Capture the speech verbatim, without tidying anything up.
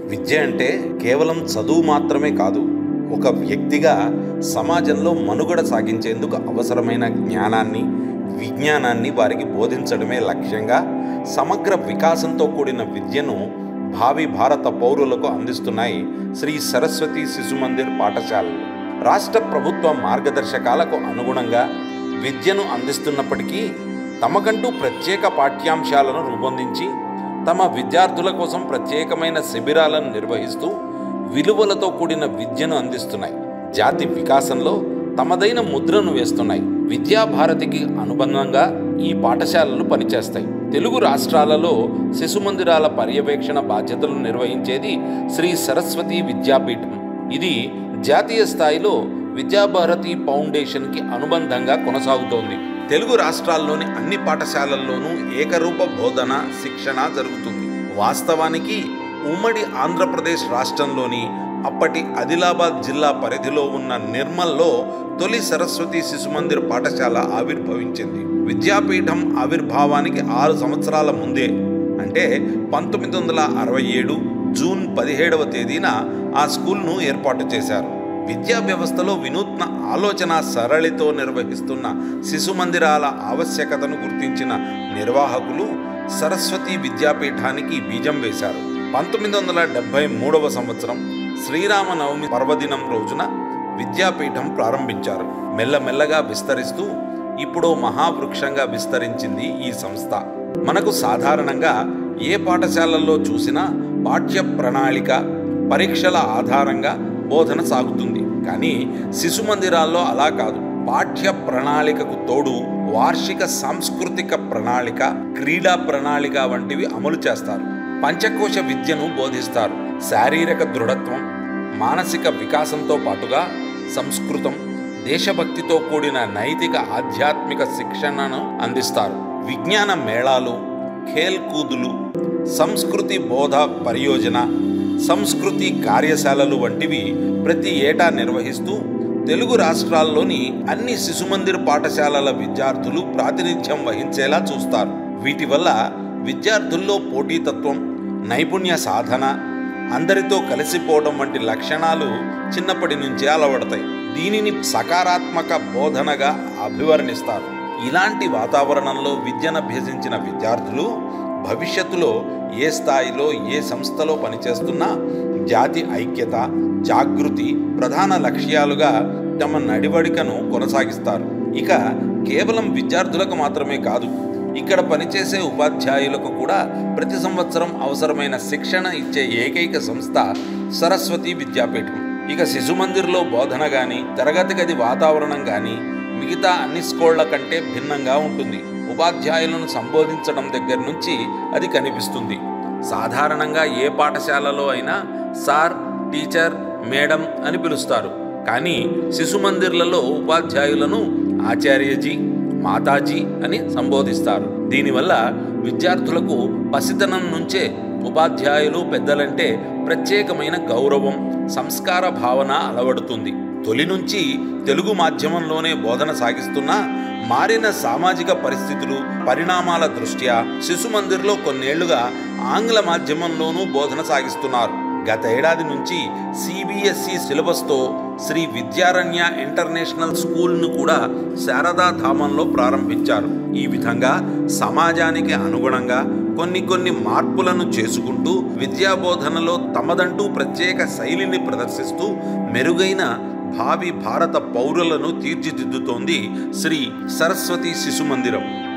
విద్య అంటే కేవలం చదువు మాత్రమే కాదు, ఒక వ్యక్తిగా సమాజంలో మనుగడ సాగించేందుకు అవసరమైన జ్ఞానాన్ని, విజ్ఞానాన్ని వారికి బోధించడమే లక్ష్యంగా సమగ్ర వికాసంతో కూడిన విద్యను భావి భారత పౌరులకు అందిస్తున్నాయి శ్రీ సరస్వతి శిశు మందిర్ పాఠశాలలు. రాష్ట్ర ప్రభుత్వ మార్గదర్శకాలకు అనుగుణంగా విద్యను అందిస్తున్నప్పటికీ తమకంటూ ప్రత్యేక పాఠ్యాంశాలను రూపొందించి తమ విద్యార్థుల కోసం ప్రత్యేకమైన శిబిరాలను నిర్వహిస్తూ విలువలతో కూడిన విద్యను అందిస్తున్నాయి. జాతి వికాసంలో తమదైన ముద్రను వేస్తున్నాయి. విద్యాభారతికి అనుబంధంగా ఈ పాఠశాలలు పనిచేస్తాయి. తెలుగు రాష్ట్రాలలో శిశు మందిరాల పర్యవేక్షణ బాధ్యతలు నిర్వహించేది శ్రీ సరస్వతి విద్యాపీఠం. ఇది జాతీయ స్థాయిలో విద్యాభారతి ఫౌండేషన్కి అనుబంధంగా కొనసాగుతోంది. తెలుగు రాష్ట్రాల్లోని అన్ని పాఠశాలల్లోనూ ఏకరూప బోధన, శిక్షణ జరుగుతుంది. వాస్తవానికి ఉమ్మడి ఆంధ్రప్రదేశ్ రాష్ట్రంలోని అప్పటి ఆదిలాబాద్ జిల్లా పరిధిలో ఉన్న నిర్మల్లో తొలి సరస్వతి శిశు మందిర్ పాఠశాల ఆవిర్భవించింది. విద్యాపీఠం ఆవిర్భావానికి ఆరు సంవత్సరాల ముందే, అంటే పంతొమ్మిది వందల అరవై ఏడు జూన్ పదిహేడవ తేదీన ఆ స్కూల్ను ఏర్పాటు చేశారు. విద్యా వ్యవస్థలో వినూత్న ఆలోచన సరళితో నిర్వహిస్తున్న శిశు మందిరాల ఆవశ్యకతను గుర్తించిన నిర్వాహకులు సరస్వతి విద్యాపీఠానికి బీజం వేశారు. పంతొమ్మిది వందల డెబ్బై మూడవ సంవత్సరం శ్రీరామనవమి పర్వదినం రోజున విద్యాపీఠం ప్రారంభించారు. మెల్లమెల్లగా విస్తరిస్తూ ఇప్పుడు మహావృక్షంగా విస్తరించింది ఈ సంస్థ. మనకు సాధారణంగా ఏ పాఠశాలల్లో చూసినా పాఠ్య ప్రణాళిక, పరీక్షల ఆధారంగా బోధన సాగుతుంది. కానీ శిశు మందిరాల్లో అలా కాదు. పాఠ్య ప్రణాళికకు తోడు వార్షిక సాంస్కృతిక ప్రణాళిక, క్రీడా ప్రణాళిక వంటివి అమలు చేస్తారు. పంచకోశ విద్యను బోధిస్తారు. శారీరక దృఢత్వం, మానసిక వికాసంతో పాటుగా సంస్కృతం, దేశభక్తితో కూడిన నైతిక ఆధ్యాత్మిక శిక్షణను అందిస్తారు. విజ్ఞాన మేళాలు, ఖేల్ కూదులు, సంస్కృతి బోధ పరియోజన, సంస్కృతి కార్యశాలలు వంటివి ప్రతి ఏటా నిర్వహిస్తూ తెలుగు రాష్ట్రాల్లోని అన్ని శిశు మందిర్ పాఠశాలల విద్యార్థులు ప్రాతినిధ్యం వహించేలా చూస్తారు. వీటి వల్ల విద్యార్థుల్లో పోటీతత్వం, నైపుణ్య సాధన, అందరితో కలిసిపోవడం వంటి లక్షణాలు చిన్నప్పటి నుంచే అలవడతాయి. దీనిని సకారాత్మక బోధనగా అభివర్ణిస్తారు. ఇలాంటి వాతావరణంలో విద్యనభ్యసించిన విద్యార్థులు భవిష్యత్తులో ఏ స్థాయిలో, ఏ సంస్థలో పనిచేస్తున్నా జాతి ఐక్యత, జాగృతి ప్రధాన లక్ష్యాలుగా తమ నడివడికను కొనసాగిస్తారు. ఇక కేవలం విద్యార్థులకు మాత్రమే కాదు, ఇక్కడ పనిచేసే ఉపాధ్యాయులకు కూడా ప్రతి సంవత్సరం అవసరమైన శిక్షణ ఇచ్చే ఏకైక సంస్థ సరస్వతి విద్యాపీఠం. ఇక శిశు మందిర్లో బోధన కానీ, తరగతి గది వాతావరణం కానీ మిగతా అన్ని స్కూళ్ల కంటే భిన్నంగా ఉంటుంది. ఉపాధ్యాయులను సంబోధించడం దగ్గర నుంచి అది కనిపిస్తుంది. సాధారణంగా ఏ పాఠశాలలో అయినా సార్, టీచర్, మేడం అని పిలుస్తారు. కానీ శిశు మందిర్లలో ఉపాధ్యాయులను ఆచార్యజీ, మాతాజీ అని సంబోధిస్తారు. దీనివల్ల విద్యార్థులకు పసితనం నుంచే ఉపాధ్యాయులు, పెద్దలంటే ప్రత్యేకమైన గౌరవం, సంస్కార భావన అలవడుతుంది. తొలి నుంచి తెలుగు మాధ్యమంలోనే బోధన సాగిస్తున్నా మారిన సామాజిక పరిస్థితులు, పరిణామాల దృష్ట్యా శిశు మందిర్లో కొన్నేళ్లుగా ఆంగ్ల మాధ్యమంలోనూ బోధన సాగిస్తున్నారు. గత ఏడాది నుంచి సిబిఎస్ఈ సిలబస్తో శ్రీ విద్యారణ్య ఇంటర్నేషనల్ స్కూల్ను కూడా శారదా ధామంలో ప్రారంభించారు. ఈ విధంగా సమాజానికి అనుగుణంగా కొన్ని కొన్ని మార్పులను చేసుకుంటూ విద్యాబోధనలో తమదంటూ ప్రత్యేక శైలిని ప్రదర్శిస్తూ మెరుగైన భావి భారత పౌరులను తీర్చిదిద్దుతోంది శ్రీ సరస్వతి శిశు మందిరం.